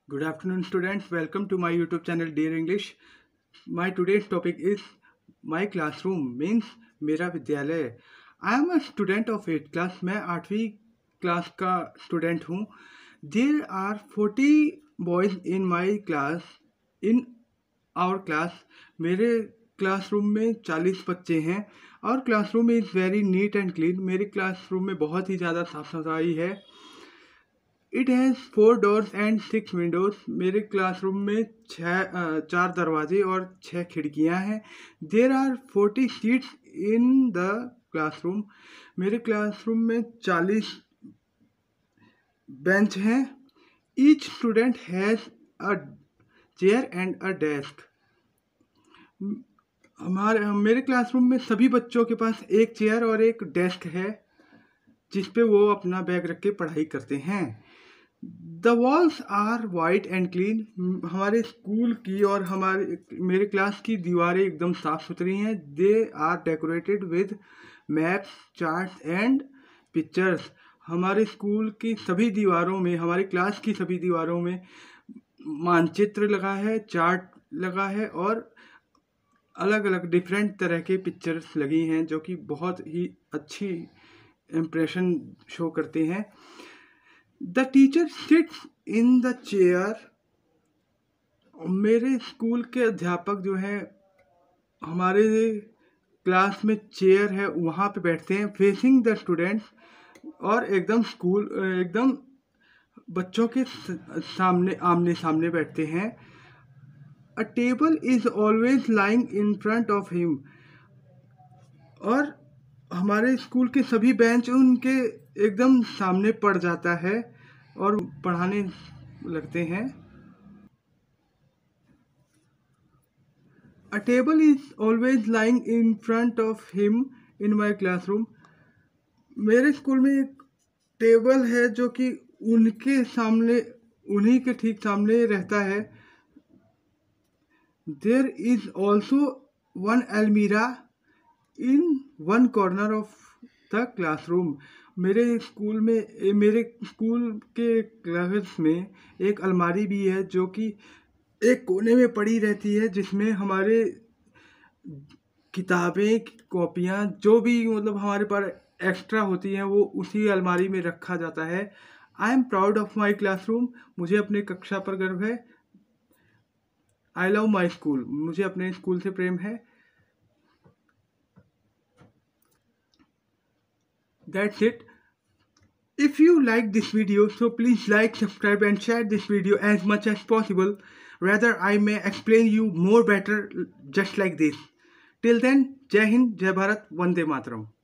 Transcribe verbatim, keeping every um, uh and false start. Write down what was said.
Good afternoon, students. Welcome to my YouTube channel, Dear English. My today's topic is my classroom means मेरा विद्यालय. I am a student of eighth class. मैं आठवीं class का student हूँ. There are forty boys in my class. In our class, मेरे classroom में चालीस बच्चे हैं. और classroom is very neat and clean. मेरे क्लासरूम में बहुत ही ज़्यादा साफ सफाई है. It has four doors and six windows. मेरे क्लासरूम में छः चार दरवाजे और छः खिड़कियां हैं. There are forty seats in the classroom. मेरे क्लासरूम में चालीस बेंच हैं. Each student has a chair and a desk. हमारे मेरे क्लासरूम में सभी बच्चों के पास एक चेयर और एक डेस्क है जिस पे वो अपना बैग रख के पढ़ाई करते हैं. The walls are white and clean. हमारे स्कूल की और हमारे मेरे क्लास की दीवारें एकदम साफ सुथरी हैं. They are decorated with maps, charts and pictures. हमारे स्कूल की सभी दीवारों में, हमारी क्लास की सभी दीवारों में मानचित्र लगा है, चार्ट लगा है और अलग अलग डिफरेंट तरह के पिक्चर्स लगी हैं जो कि बहुत ही अच्छी इम्प्रेशन शो करते हैं. The teacher sits in the chair. मेरे स्कूल के अध्यापक जो हैं हमारे क्लास में चेयर है वहाँ पे बैठते हैं, फेसिंग द स्टूडेंट्स, और एकदम स्कूल एकदम बच्चों के सामने आमने सामने बैठते हैं. A table is always lying in front of him. और हमारे स्कूल के सभी बेंच उनके एकदम सामने पड़ जाता है और पढ़ाने लगते हैं. A table is always lying in front of him in my classroom. मेरे स्कूल में एक टेबल है जो कि उनके सामने, उन्हीं के ठीक सामने रहता है. There is also one almirah in one corner of the classroom. मेरे स्कूल में मेरे स्कूल के क्लास में एक अलमारी भी है जो कि एक कोने में पड़ी रहती है जिसमें हमारे किताबें, कॉपियाँ, जो भी मतलब हमारे पास एक्स्ट्रा होती हैं वो उसी अलमारी में रखा जाता है. I am proud of my classroom. मुझे अपने कक्षा पर गर्व है. I love my school. मुझे अपने स्कूल से प्रेम है. That's it. If you like this video, so please like, subscribe and share this video as much as possible. Rather, I may explain you more better just like this. Till then, Jai Hind, Jai Bharat, Vande Mataram.